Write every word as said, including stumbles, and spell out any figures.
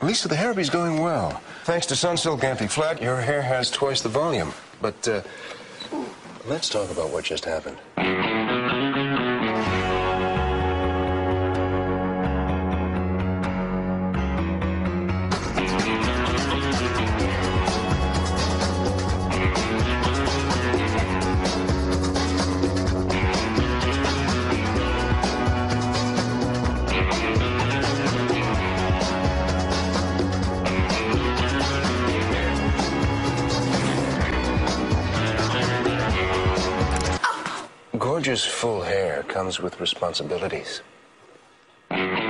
Lisa, the hair's going well. Thanks to Sunsilk Anti-Flat, your hair has twice the volume. But uh, let's talk about what just happened. Gorgeous full hair comes with responsibilities.